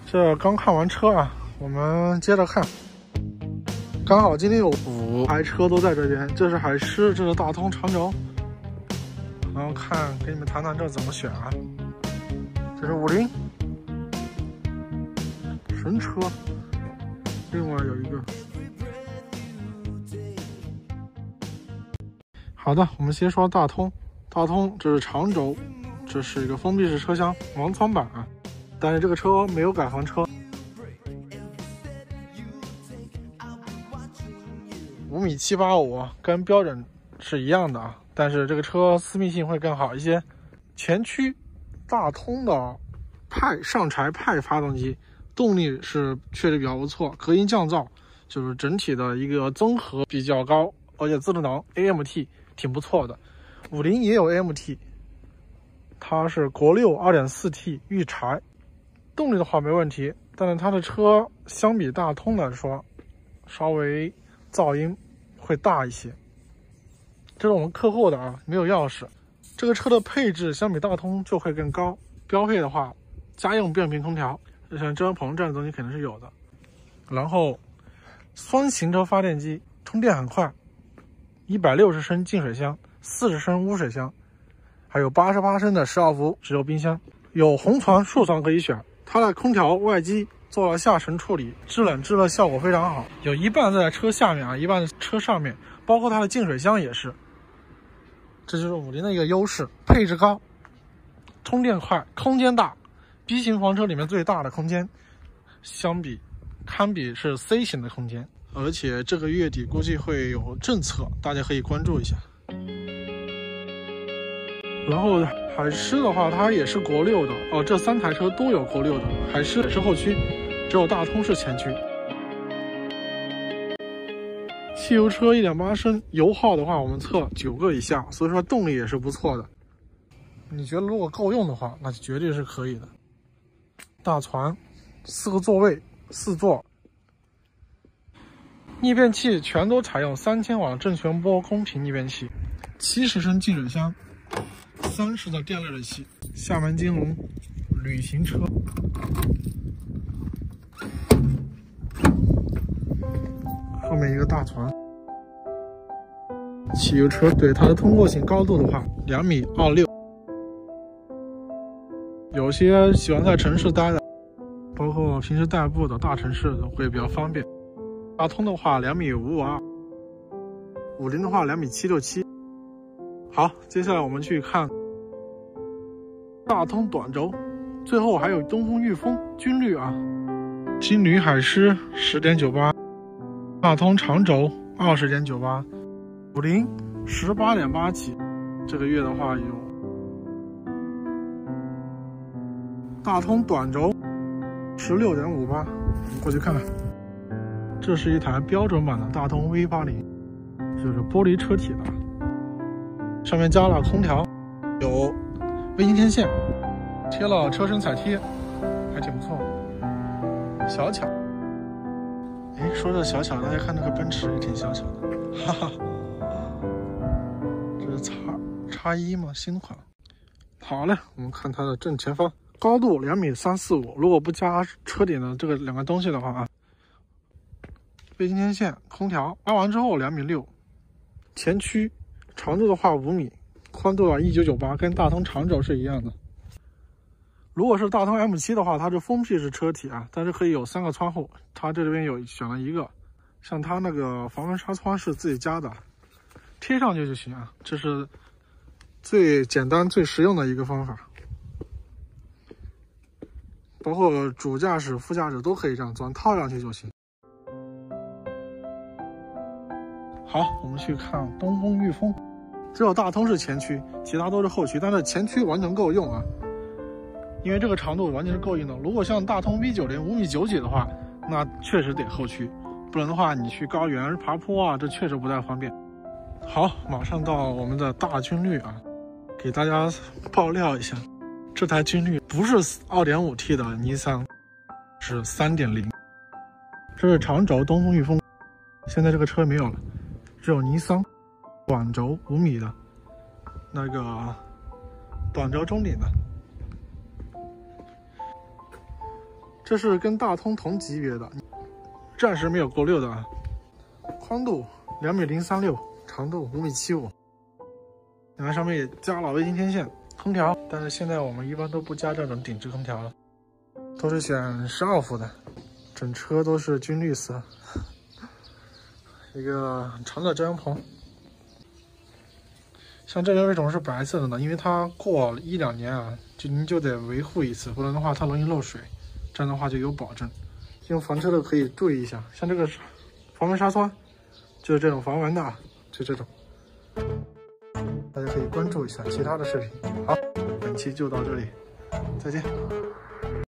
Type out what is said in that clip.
这刚看完车啊，我们接着看。刚好今天有5台车都在这边，这是海狮，这是大通长轴。然后给你们谈谈这怎么选啊。这是50神车，另外有一个。好的，我们先说大通。大通这是长轴，这是一个封闭式车厢，盲窗版啊。但是这个车没有改房车。5.785米，跟标准是一样的啊，但是这个车私密性会更好一些。前驱大通的上柴派发动机，动力是确实比较不错，隔音降噪就是整体的一个综合比较高，而且自动挡 AMT 挺不错的。50也有 AMT， 它是国六 2.4T 预柴，动力的话没问题，但是它的车相比大通来说，稍微噪音会大一些。这是我们客户的啊，没有钥匙。这个车的配置相比大通就会更高，标配的话，家用变频空调，像遮阳棚这样的东西肯定是有的。然后双行车发电机，充电很快，160升净水箱，40升污水箱，还有88升的12伏直流冰箱，有红床、竖床可以选。它的空调外机做了下沉处理，制冷制热效果非常好，有一半在车下面啊，一半在车上面，包括它的净水箱也是。这就是50的一个优势，配置高，充电快，空间大 ，B 型房车里面最大的空间，堪比是 C 型的空间，而且这个月底估计会有政策，大家可以关注一下。然后海狮的话，它也是国六的哦，这3台车都有国六的，海狮也是后驱，只有大通是前驱。汽油车 1.8 升，油耗的话我们测9个以下，所以说动力也是不错的。你觉得如果够用的话，那绝对是可以的。大船，4个座位，4座，逆变器全都采用3000瓦正弦波公平逆变器，70升净水箱，30的电热水器，厦门金龙旅行车。后面一个大船，汽油车，对它的通过性高度的话，2.26米。有些喜欢在城市待的，包括平时代步的大城市的会比较方便。大通的话2.552米，50的话2.767米。好，接下来我们去看大通短轴，最后还有东风裕丰军绿啊，金旅海狮10.98。大通长轴20.98，50 18.8起，这个月的话有。大通短轴16.58，过去看看。这是一台标准版的大通 V80， 就是玻璃车体的，上面加了空调，有微型天线，贴了车身彩贴，还挺不错。小巧。哎，说这小巧，大家看那个奔驰也挺小巧的，哈哈。这是X1吗？新款。好嘞，我们看它的正前方，高度2.345米，如果不加车顶的这个2个东西的话啊，微型天线、空调，拉完之后2.6米。前驱，长度的话5米，宽度1998，跟大通长轴是一样的。如果是大通 M7 的话，它是封闭式车体啊，但是可以有3个窗户，它这边选了1个，像它那个防风纱窗是自己加的，贴上去就行啊，这是最简单最实用的一个方法。包括主驾驶、副驾驶都可以这样装，套上去就行。好，我们去看东风裕丰，只有大通是前驱，其他都是后驱，但是前驱完全够用啊。因为这个长度完全是够用的。如果像大通 V90 5.9米的话，那确实得后驱，不然的话你去高原爬坡啊，这确实不太方便。好，马上到我们的大军绿啊，给大家爆料一下，这台军绿不是 2.5T 的尼桑，是 3.0。这是长轴东风裕丰，现在这个车没有了，只有尼桑短轴5米的那个短轴中顶的。 这是跟大通同级别的，暂时没有过6的啊。宽度2.036米，长度5.75米。你看上面也加了微型天线、空调，但是现在我们一般都不加这种顶置空调了，都是选12伏的，整车都是军绿色。一个很长的遮阳棚，像这边为什么是白色的呢？因为它过1、2年啊，您就得维护一次，不然的话它容易漏水，这样的话就有保证。用房车的可以注意一下，像这个防蚊纱窗，就是这种防蚊的，就这种，大家可以关注一下其他的视频。好，本期就到这里，再见。